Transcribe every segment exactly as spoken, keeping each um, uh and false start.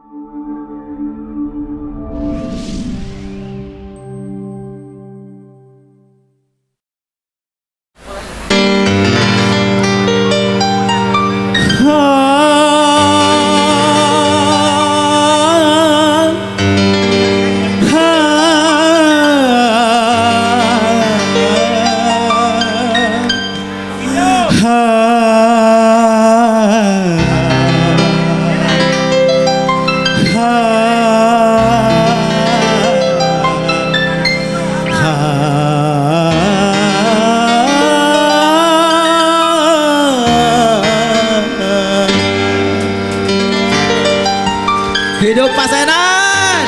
Hidup Pasenan.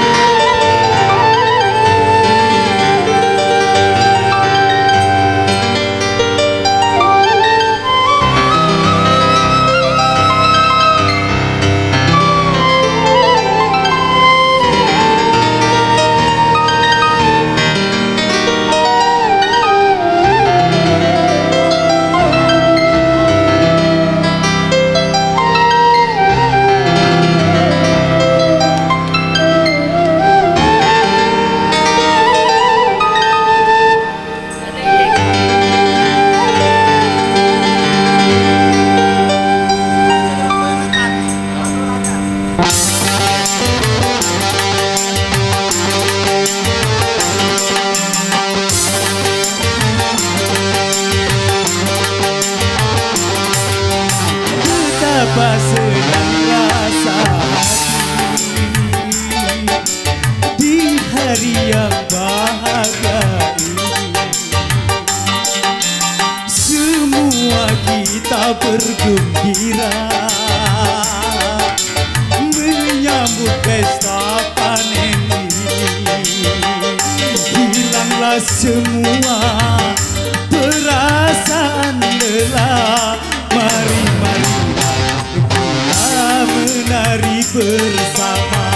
Betapa senang rasa hati di hari yang bahagia ini. Semua kita bergembira menyambut pesta panen ini. Hilanglah semua perasaan lelah. Mari, mari kita menari bersama.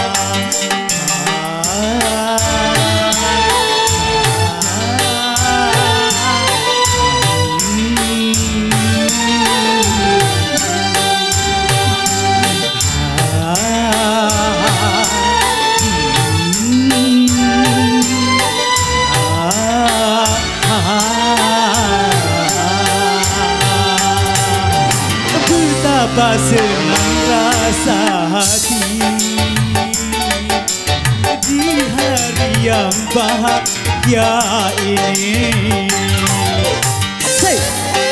Betapa senang rasa hati di hari yang bahagia ini. Say.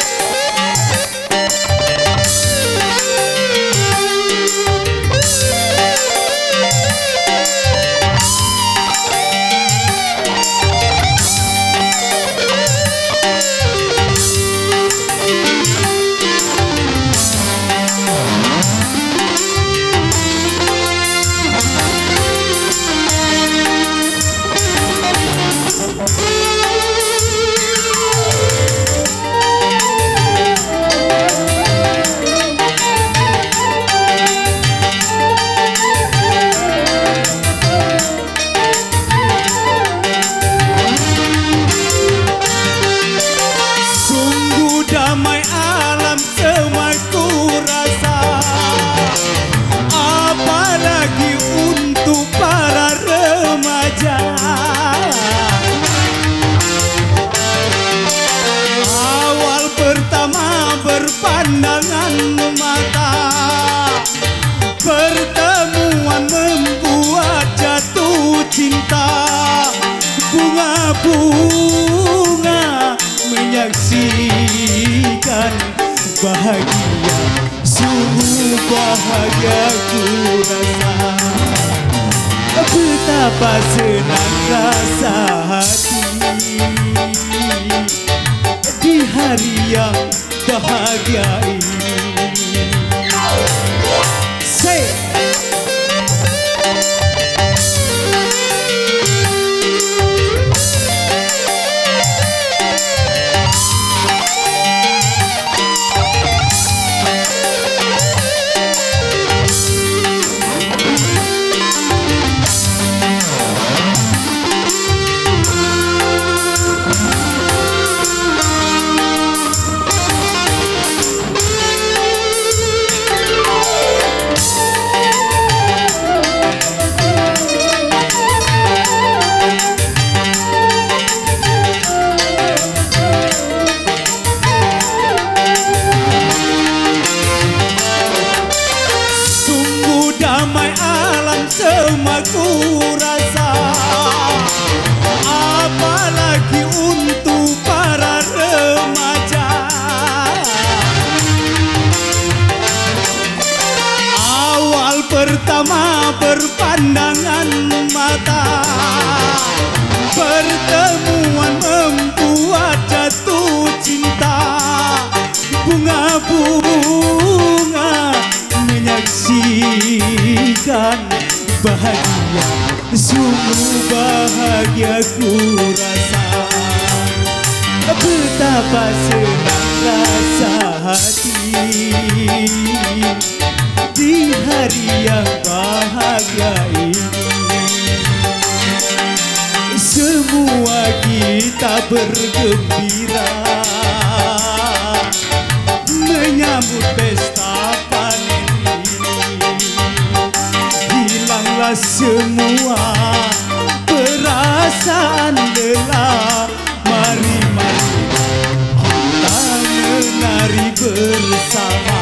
Damai alam semua ku rasa, apalagi untuk para remaja. Awal pertama berpandangan mata, pertemuan membuat jatuh cinta. Bunga-bunga menyaksikan bahagia, sungguh bahagia ku rasa. Betapa senang rasa hati di hari yang bahagia ini. Say. sungguh bahagia ku rasa. Betapa senang rasa hati di hari yang bahagia ini. Semua kita bergembira menyambut pesta panen ini. Hilanglah semua perasaan lelah. Mari mari kita menari bersama.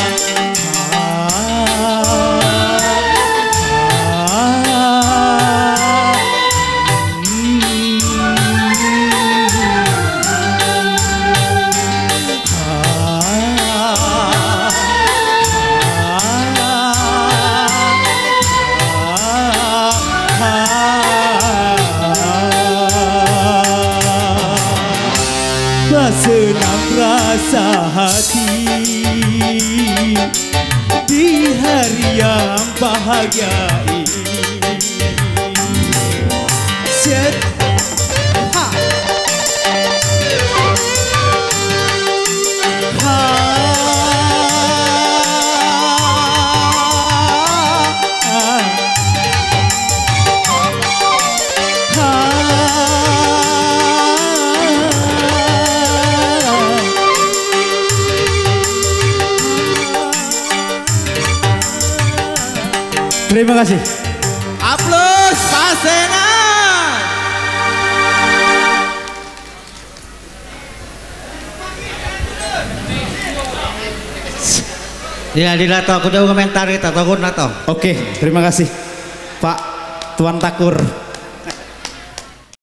Senang rasa hati di hari yang bahagia ini. Set ha ha Terima kasih. Aplaus Pasenan. Ya, dilato aku udah komentari atau aku nato. Oke, terima kasih Pak Tuan Takur.